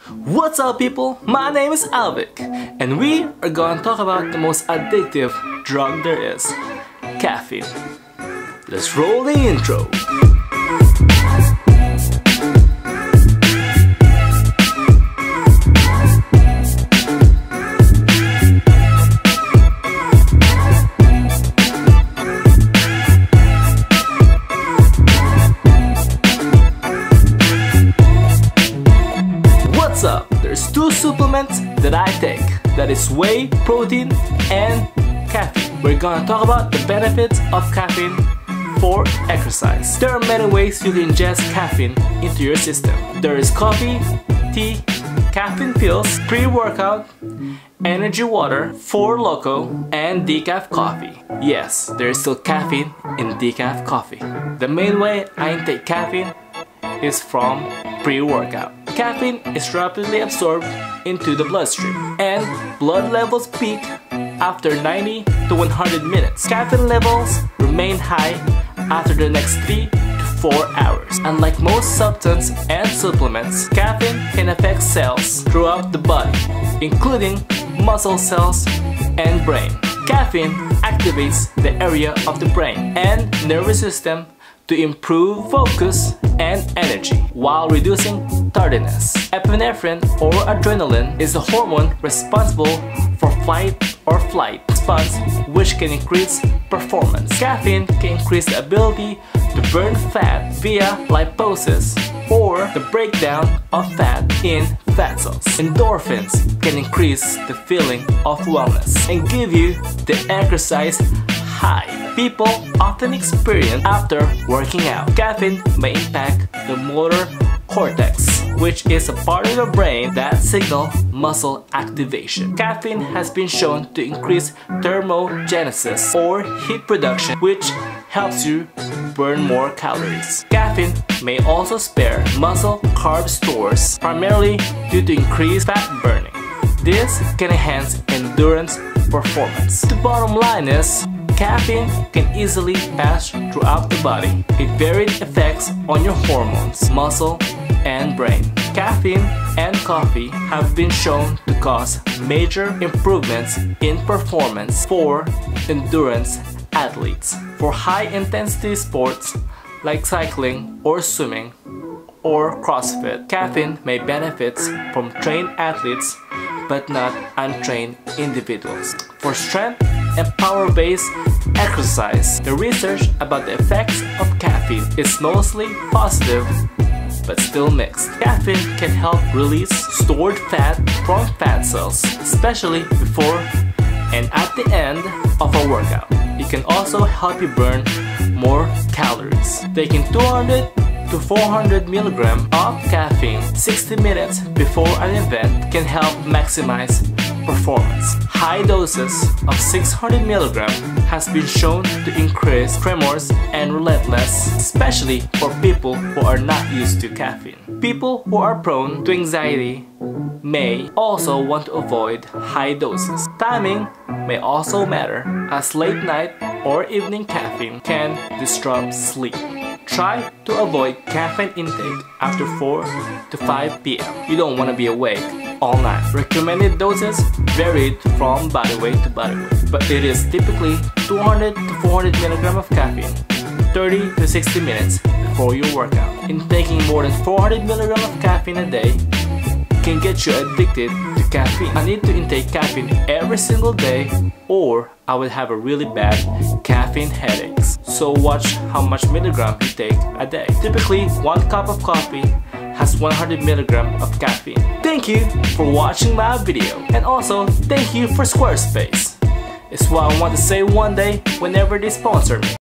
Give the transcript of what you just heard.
What's up people, my name is Alvik and we are going to talk about the most addictive drug there is, caffeine. Let's roll the intro. What's up? There's two supplements that I take, that is whey protein and caffeine. We're gonna talk about the benefits of caffeine for exercise. There are many ways you can ingest caffeine into your system. There is coffee, tea, caffeine pills, pre-workout, energy water, Four Loko, and decaf coffee. Yes, there is still caffeine in decaf coffee. The main way I intake caffeine is from pre-workout. Caffeine is rapidly absorbed into the bloodstream and blood levels peak after 90 to 100 minutes. Caffeine levels remain high after the next 3 to 4 hours. Unlike most substances and supplements, caffeine can affect cells throughout the body, including muscle cells and brain. Caffeine activates the area of the brain and nervous system to improve focus and energy while reducing tardiness. Epinephrine or adrenaline is a hormone responsible for fight or flight response, which can increase performance. Caffeine can increase the ability to burn fat via lipolysis or the breakdown of fat in fat cells. Endorphins can increase the feeling of wellness and give you the exercise high people often experience after working out. Caffeine may impact the motor cortex, which is a part of the brain that signals muscle activation. Caffeine has been shown to increase thermogenesis or heat production, which helps you burn more calories. Caffeine may also spare muscle carb stores, primarily due to increased fat burning. This can enhance endurance performance. The bottom line is, caffeine can easily pass throughout the body. It varied effects on your hormones, muscle, and brain. Caffeine and coffee have been shown to cause major improvements in performance for endurance athletes. For high-intensity sports like cycling or swimming or CrossFit, caffeine may benefit from trained athletes but not untrained individuals. For strength and power-based exercise, the research about the effects of caffeine is mostly positive but still mixed. Caffeine can help release stored fat from fat cells, especially before and at the end of a workout. It can also help you burn more calories. Taking 200 to 400 milligrams of caffeine 60 minutes before an event can help maximize performance. High doses of 600 milligrams has been shown to increase tremors and restlessness, especially for people who are not used to caffeine. People who are prone to anxiety may also want to avoid high doses. Timing may also matter, as late night or evening caffeine can disrupt sleep. Try to avoid caffeine intake after 4 to 5 p.m. You don't want to be awake all night. Recommended doses varied from body weight to body weight, but it is typically 200 to 400 milligrams of caffeine 30 to 60 minutes before your workout. Intaking more than 400 milligrams of caffeine a day can get you addicted to caffeine. I need to intake caffeine every single day or I would have a really bad caffeine headaches. So watch how much milligram you take a day. Typically, 1 cup of coffee has 100 milligrams of caffeine. Thank you for watching my video, and also thank you for Squarespace. It's what I want to say one day whenever they sponsor me.